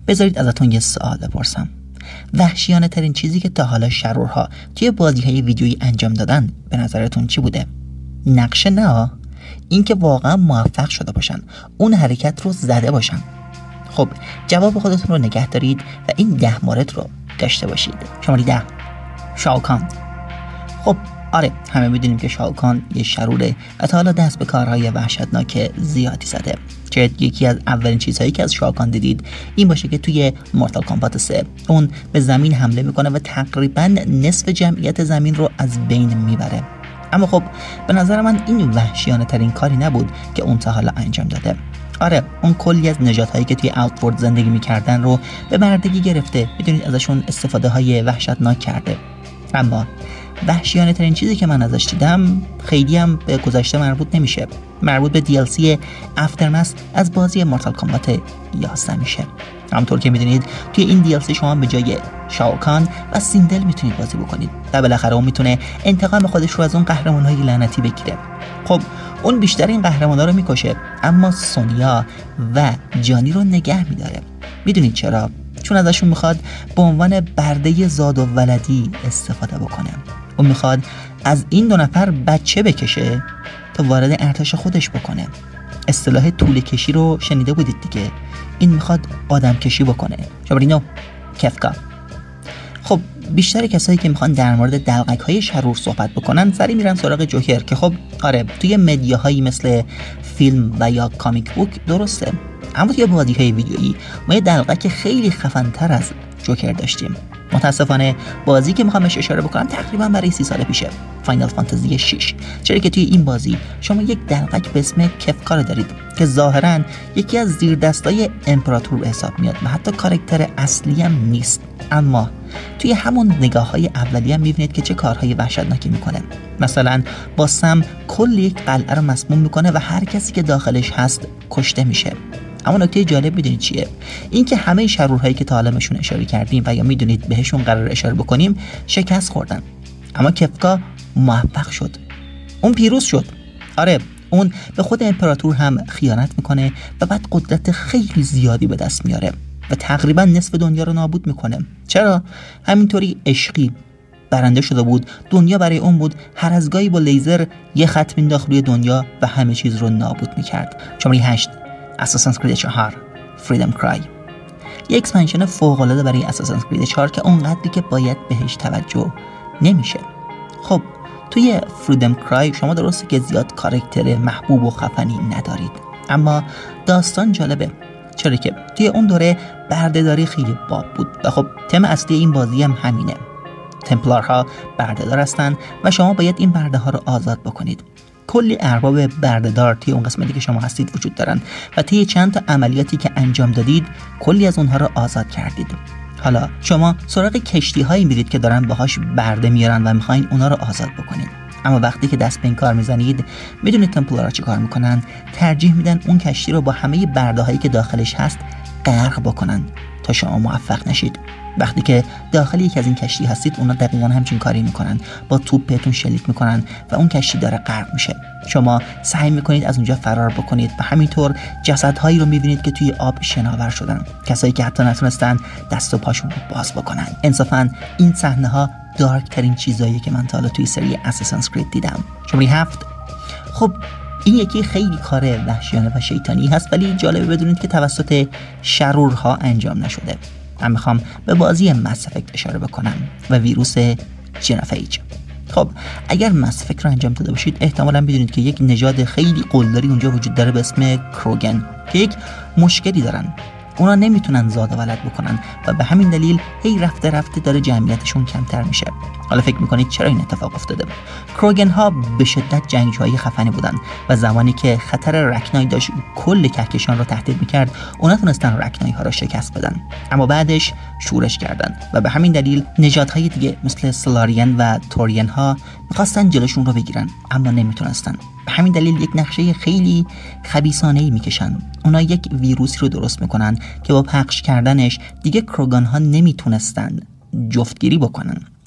بذارید ازتون یه سوال بپرسم. وحشیانه ترین چیزی که تا حالا شرورها توی بازی‌های ویدیویی انجام دادن به نظرتون چی بوده؟ نقشه نه، این که واقعا موفق شده باشن، اون حرکت رو زده باشن. خب جواب خودتون رو نگه دارید و این 10 مورد رو داشته باشید. شماره 10، شاوکان. خب آره، همه میدونیم که شاوکان یه شروره و تا حالا دست به کارهای وحشتناک زیادی زده. شاید یکی از اولین چیزهایی که از شاوکان دیدید این باشه که توی مورتال کامبات 3 اون به زمین حمله میکنه و تقریبا نصف جمعیت زمین رو از بین میبره. اما خب به نظر من این وحشیانه ترین کاری نبود که اون تا حالا انجام داده. آره، اون کلی از نژادهایی که توی اوتورد زندگی میکردن رو به بردگی گرفته، میدونید ازشون استفاده های وحشتناک کرده. اما وحشیانه ترین چیزی که من ازش دیدم خیلی هم به گذشته مربوط نمیشه، مربوط به DLC افترمس از بازی مورتال کامبات 11 میشه. همونطور که میدونید توی این DLC شما به جای شاوکان و سیندل میتونید بازی بکنید و بالاخره اون میتونه انتقام خودش رو از اون قهرمان‌های لعنتی بگیره. خب اون بیشتر این قهرمانا رو میکشه، اما سونیا و جانی رو نگه میداره. میدونید چرا؟ چون ازشون میخواد به عنوان برده زاد و ولدی استفاده بکنه. اون میخواد از این 2 نفر بچه بکشه تا وارد ارتش خودش بکنه. اصطلاح طول کشی رو شنیده بودید دیگه. این میخواد آدم کشی بکنه. شبرینو کفکا. خب بیشتر کسایی که میخوان در مورد دلقک های شرور صحبت بکنن سری میرن سراغ جوکر که خب آره توی مدیاهایی مثل فیلم و یا کامیک بوک درسته، اما توی بازی‌های ویدیویی ما یه دلقک خیلی خفن‌تر از جوکر داشتیم. متاسفانه بازی که میخوام بهش اشاره بکنم تقریبا برای 30 سال پیشه، فاینال فانتزی 6، چرا که توی این بازی شما یک دلقک به اسم کفکا دارید که ظاهراً یکی از زیردستای امپراتور به حساب میاد و حتی کاراکتر اصلی هم نیست، اما توی همون نگاه‌های اولیه میبینید که چه کارهای وحشتناکی میکنه. مثلا با سم کل یک قلعه رو مسموم میکنه و هر کسی که داخلش هست کشته میشه. اما نکته جالب میدونید چیه؟ این که همه شرورهایی که تا حالا بهشون اشاره کردیم و یا میدونید بهشون قرار اشاره بکنیم شکست خوردن، اما کفکا موفق شد، اون پیروز شد. آره، اون به خود امپراتور هم خیانت میکنه و بعد قدرت خیلی زیادی به دست میاره و تقریبا نصف دنیا رو نابود میکنه. چرا؟ همینطوری عشقی برنده شده بود، دنیا برای اون بود، هر از گاهی با لیزر یه خط مینداخت روی دنیا و همه چیز رو نابود میکرد. شماره 8، اساسنز کرید 4، فریدم کرای. یک اکسپنشن فوق‌العاده برای اساسنز کرید 4 که اونقدری که باید بهش توجه نمیشه. خب توی فریدم کرای شما درسته که زیاد کاراکتر محبوب و خفنی ندارید، اما داستان جالبه، چرا که توی اون دوره بردهداری خیلی باب بود و خب تم اصلی این بازی هم همینه. تمپلارها بردهدار هستن و شما باید این برده ها رو آزاد بکنید. کلی ارباب بردهدار توی اون قسمتی که شما هستید وجود دارن و طی چند تا عملیاتی که انجام دادید کلی از اونها رو آزاد کردید. حالا شما سراغ کشتی هایی میرید که دارن باهاش برده میارن و میخواین اونا رو آزاد بکنید. اما وقتی که دست به این کار میزنید میدونید تمپلارها چی کار میکنن؟ ترجیح میدن اون کشتی رو با همه برده هایی که داخلش هست غرق بکنن تا شما موفق نشید. وقتی که داخل یک از این کشتی هستید اونا دقیقاً همچین کاری میکنن، با توپ بهتون شلیک میکنن و اون کشتی داره غرق میشه. شما سعی میکنید از اونجا فرار بکنید و همینطور جسدهایی رو میبینید که توی آب شناور شدن، کسایی که حتی نتونستن دست و پاشون رو باز بکنن. انصافاً این صحنه ها دارک ترین چیزایی که من تا حالا توی سری اساسنز کرید دیدم. شماره 7، خب این یکی خیلی کار وحشیانه و شیطانی هست، ولی جالبه بدونید که توسط شرورها انجام نشده. من میخوام به بازی مس افکت اشاره بکنم و ویروس جنوفیج. خب اگر مس افکت رو انجام داده باشید احتمالاً بدونید که یک نژاد خیلی قلدری اونجا وجود داره به اسم کروگن که یک مشکلی دارن، اونا نمیتونن زاد و ولد بکنن و به همین دلیل هی رفته رفته داره جمعیتشون کمتر میشه. حالا فکر میکنید چرا این اتفاق افتاده؟ کروگن ها به شدت جنگجوهای خفنی بودن و زمانی که خطر رکنای داشت کل کهکشان رو تهدید میکرد اونا تونستن رکنای ها رو شکست بدن، اما بعدش شورش کردن و به همین دلیل نژادهای دیگه مثل سلارین و تورین ها میخواستن جلوشون رو بگیرن اما نمیتونستن. به همین دلیل یک نقشه خیلی خبیثانه‌ای میکشن. اونا یک ویروسی رو درست میکنن که با پخش کردنش دیگه کروگان ها نمیتونستن جفتگیری بکنن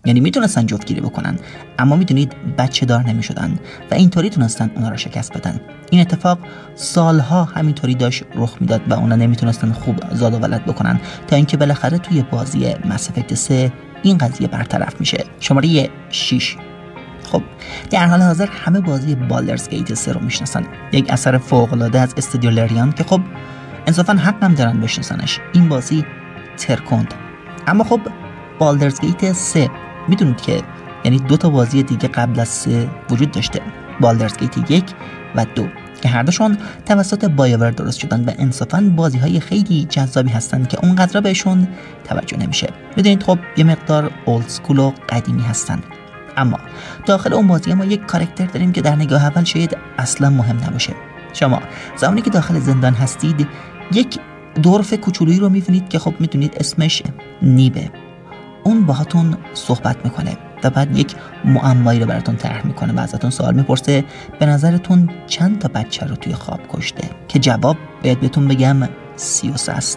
یعنی میتونستن جفتگیری بکنن، اما میدونید بچه دار نمیشدن و اینطوری تونستن اونا رو شکست بدن. این اتفاق سالها همینطوری داشت رخ میداد و اونا نمیتونستن خوب زاد و ولد بکنن تا اینکه بالاخره توی بازی مس افکت 3 این قضیه برطرف میشه. شماره 6. خب در حال حاضر همه بازی بالدرز گیت 3 رو میشناسن، یک اثر فوق العاده از استودیو لریان که خب انصافا حق هم دارن بشناسنش. این بازی ترکوند. اما خب بالدرز گیت 3 میدونید که یعنی 2 تا بازی دیگه قبل از 3 وجود داشته، بالدرز گیت 1 و 2 که هر دوشون توسط بایوور درست شدن و انصافا بازی‌های خیلی جذابی هستن که اونقدر بهشون توجه نمیشه. میدونید خب یه مقدار اولد اسکول و قدیمی هستن. اما داخل اون بازی ما یک کاراکتر داریم که در نگاه اول شاید اصلا مهم نباشه. شما زمانی که داخل زندان هستید یک دورف کوچولویی رو می‌بینید که خب میدونید اسمش نیبه. اون باهاتون صحبت میکنه و بعد یک معمایی رو براتون طرح میکنه و ازتون سوال میپرسه به نظرتون چند تا بچه رو توی خواب کشته؟ که جواب باید بهتون بگم 33 است.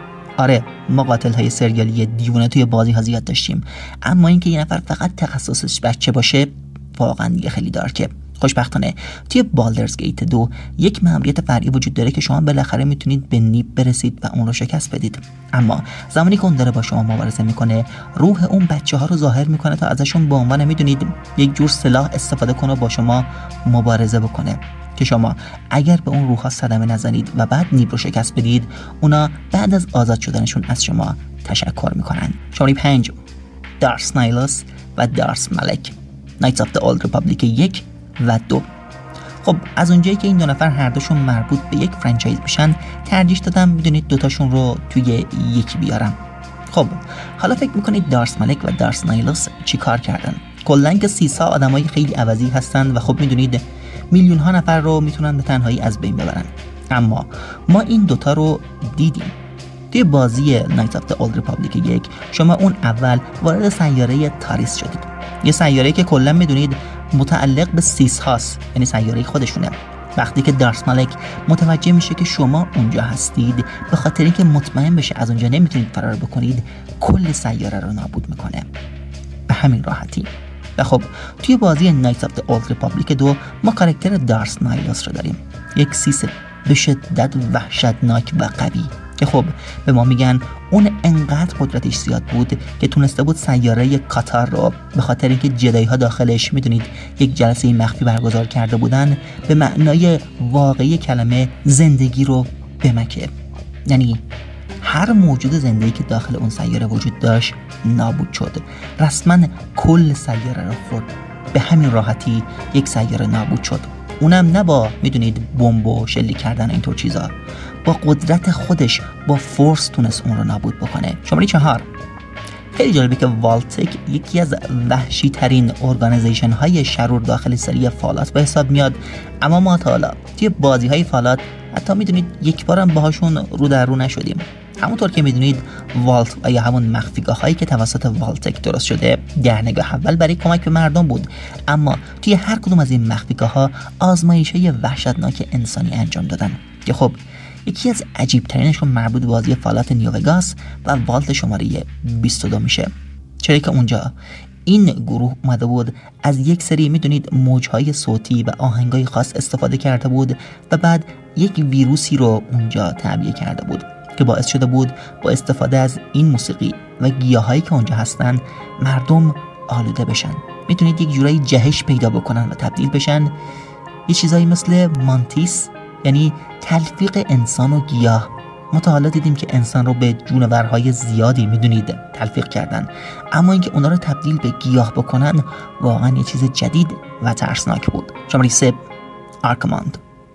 آره ما قاتل های سریالی دیوانه توی بازی ها زیاد داشتیم، اما اینکه یه نفر فقط تخصصش بچه باشه واقعا دیگه خیلی دارکه. خوشبختانه توی بالدرز گیت 2 یک مأموریت فرعی وجود داره که شما بالاخره میتونید به نیب برسید و اون رو شکست بدید. اما زمانی که اون داره با شما مبارزه میکنه روح اون بچه ها رو ظاهر میکنه تا ازشون به عنوان میدونید یک جور سلاح استفاده کنه و با شما مبارزه بکنه که شما اگر به اون روح ها صدمه نزنید و بعد نیب رو شکست بدید اونا بعد از آزاد شدنشون از شما تشکر میکنن. شماره 5 دارس نایلوس و دارس ملک، نایتس آف دی اولد ریپابلیک 1 و 2. خب از اونجایی که این 2 نفر هر دوشون مربوط به یک فرانچایز میشن ترجیح دادم میدونید 2 تاشون رو توی یکی بیارم. خب حالا فکر میکنید دارس ملک و دارس نایلوس چی کار کردن؟ کلاً که سیسا آدمای خیلی عوضی هستن و خب میدونید میلیون ها نفر رو میتونن به تنهایی از بین ببرن. اما ما این 2 تا رو دیدیم توی بازی نایتس آف دی اولد ریپابلیک 1. شما اون اول وارد سیاره تاریس شدید، یه سیاره که کلا میدونید متعلق به سیس هاست، یعنی سیاره خودشونه. وقتی که دارس ملک متوجه میشه که شما اونجا هستید، به خاطر اینکه مطمئن بشه از اونجا نمیتونید فرار بکنید، کل سیاره رو نابود میکنه به همین راحتی. و خب توی بازی نایتس آف دی اولد ریپابلیک 2 ما کاراکتر دارس نایلوس رو داریم، یک سیس به شدت وحشتناک و قوی که خب به ما میگن اون انقدر قدرتش زیاد بود که تونسته بود سیاره کاتار رو به خاطر اینکه جدایی ها داخلش میدونید یک جلسه مخفی برگزار کرده بودن به معنای واقعی کلمه زندگی رو بمکه. یعنی هر موجود زندگی که داخل اون سیاره وجود داشت نابود شد، رسما کل سیاره رو خورد. به همین راحتی یک سیاره نابود شد، اونم نه با میدونید بمب و شلیک کردن اینطور چیزا، با قدرت خودش، با فورس تونست اون رو نابود بکنه. شماره 4 خیلی جالبه که والتک یکی از وحشی ترین ارگانیزیشن های شرور داخل سری فالات به حساب میاد، اما ما تا حالا توی بازی های فالات حتی میدونید یک بارم باهاشون رو در رو نشدیم. همونطور که میدونید والت یا همون مخفیگاه هایی که توسط والتک درست شده در نگاه اول برای کمک به مردم بود، اما توی هر کدوم از این مخفیگاه ها آزمایش‌های وحشتناک انسانی انجام دادن که خب یکی از عجیب ترینشون مربوط به بازی فالات نیووگاس و والت شماره 22 میشه، چرا که اونجا این گروه اومده بود از یک سری میدونید موجهای صوتی و آهنگای خاص استفاده کرده بود و بعد یک ویروسی رو اونجا تعبیه کرده بود که باعث شده بود با استفاده از این موسیقی و گیاهایی که اونجا هستن مردم آلوده بشن، میتونید یک جورایی جهش پیدا بکنن و تبدیل بشن یه چیزایی مثل مانتیس، یعنی تلفیق انسان و گیاه. ما تا حالا دیدیم که انسان رو به جونورهای زیادی میدونید تلفیق کردن، اما اینکه اونا رو تبدیل به گیاه بکنن واقعا یه چیز جدید و ترسناک بود. شماره 3 آرکماند.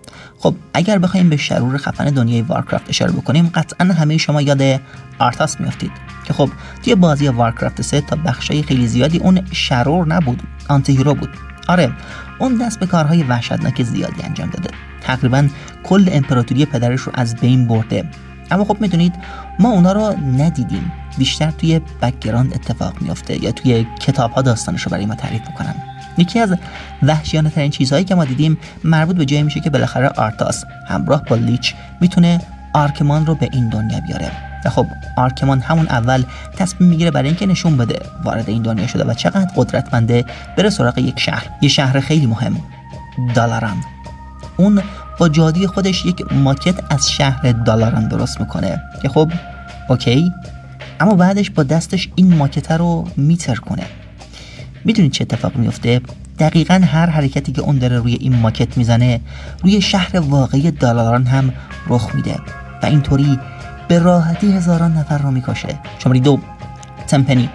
خب اگر بخوایم به شرور خفن دنیای وارکرافت اشاره بکنیم قطعا همه شما یاد آرتاس میافتید که خب توی بازی وارکرافت 3 تا بخشای خیلی زیادی اون شرور نبود، آنتی هیرو بود. آره اون دست به کارهای وحشتناک زیادی انجام داده، تقریبا کل امپراتوری پدرش رو از بین برده، اما خب میدونید ما اونا رو ندیدیم، بیشتر توی بک‌گراند اتفاق میفته یا توی کتاب‌ها داستانش رو برای ما تعریف میکنن. یکی از وحشیانه ترین چیزهایی که ما دیدیم مربوط به جایی میشه که بالاخره آرتاس همراه با لیچ میتونه آرکمان رو به این دنیا بیاره و خب آرکمان همون اول تصمیم میگیره برای اینکه نشون بده وارد این دنیا شده و چقدر قدرتمنده، بره سراغ یه شهر خیلی مهم، دالاران. اون با جادوی خودش یک ماکت از شهر دالاران درست میکنه که خب اوکی، اما بعدش با دستش این ماکت رو میتر کنه. میدونید چه اتفاق میفته؟ دقیقاً هر حرکتی که اون داره روی این ماکت میزنه روی شهر واقعی دالاران هم رخ میده و اینطوری به راحتی هزاران نفر رو میکشه. شماره 2، تمپنی.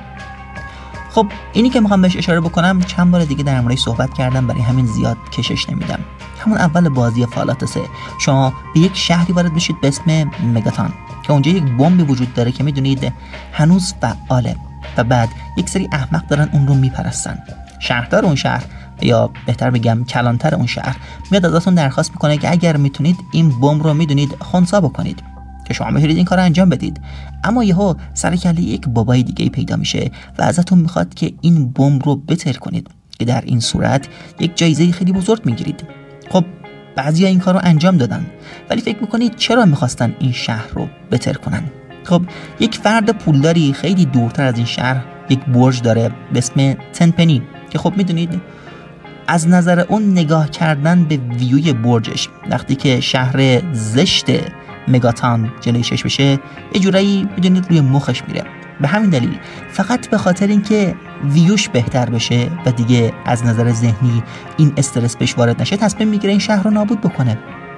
خب اینی که میخوام بهش اشاره بکنم، چند بار دیگه در موردش صحبت کردم، برای همین زیاد کشش نمیدم. همون اول بازی فالات 3 شما به یک شهری وارد بشید به اسم مگاتان که اونجا یک بمبی وجود داره که میدونید هنوز فعاله و بعد یک سری احمق دارن اون رو میپرستن. شهردار اون شهر، یا بهتر بگم کلانتر اون شهر، میاد ازتون درخواست میکنه که اگر میتونید این بمب رو میدونید خنثی بکنید که شما میتونید این کار رو انجام بدید. اما یهو سر کله یک بابای دیگه پیدا میشه و ازتون میخواد که این بمب رو بتر کنید که در این صورت یک جایزه خیلی بزرگ میگیرید. خب بعضیا این کار رو انجام دادن، ولی فکر میکنید چرا میخواستن این شهر رو بتر کنن؟ خب یک فرد پولداری خیلی دورتر از این شهر یک برج داره به اسم تنپنی که خب میدونید از نظر اون نگاه کردن به ویوی برجش وقتی که شهر زشت مگاتان جلوی چشم بشه یه جورایی میدونید روی مخش میره. به همین دلیل فقط به خاطر اینکه ویوش بهتر بشه و دیگه از نظر ذهنی این استرس بهش وارد نشه تصمیم میگیره این شهر رو نابود بکنه.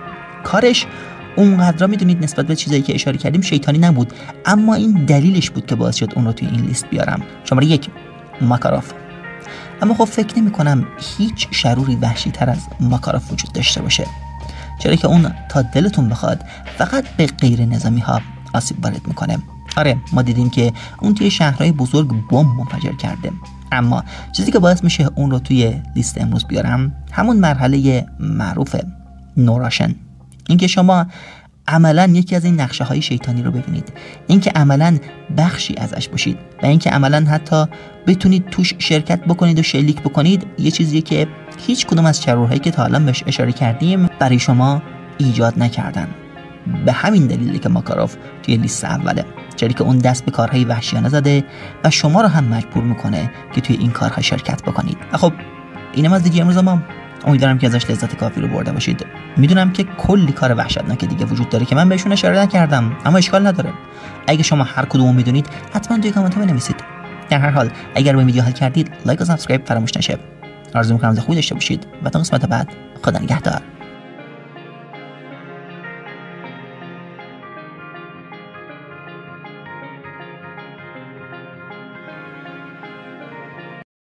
کارش اونقدر میدونید نسبت به چیزایی که اشاره کردیم شیطانی نبود، اما این دلیلش بود که باعث شد اون رو توی این لیست بیارم. شماره 1، ماکاروف. اما خب فکر نمی کنم هیچ شروری وحشی تر از ماکاروف وجود داشته باشه، چرا که اون تا دلتون بخواد فقط به غیر نظامی ها آسیب وارد میکنه. آره ما دیدیم که اون توی شهرهای بزرگ بمب منفجر کرده، اما چیزی که باعث میشه اون رو توی لیست امروز بیارم همون مرحله معروف نوراشن. اینکه شما عملا یکی از این نقشه های شیطانی رو ببینید، اینکه عملا بخشی ازش باشید و اینکه عملا حتی بتونید توش شرکت بکنید و شلیک بکنید، یه چیزیه که هیچ کدوم از چرورهایی که تا الان بهش اشاره کردیم برای شما ایجاد نکردن. به همین دلیلی که ماکاروف توی لیست اوله، چرا که اون دست به کارهای وحشیانه زده و شما رو هم مجبور میکنه که توی این کارها شرکت بکنید. خب اینم از دیگه امروز ما، امیدوارم که ازش لذت کافی رو برده باشید. میدونم که کلی کار وحشتناک دیگه وجود داره که من بهشون اشاره نکردم، اما اشکال نداره. اگه شما هر کدومو میدونید حتما توی کامنت ها بنویسید. در هر حال اگر به ویدیو حال کردید لایک و سابسکرایب فراموش نشه. آرزو می‌کنم خوبی داشته باشید و تا قسمت بعد خدا نگهدار.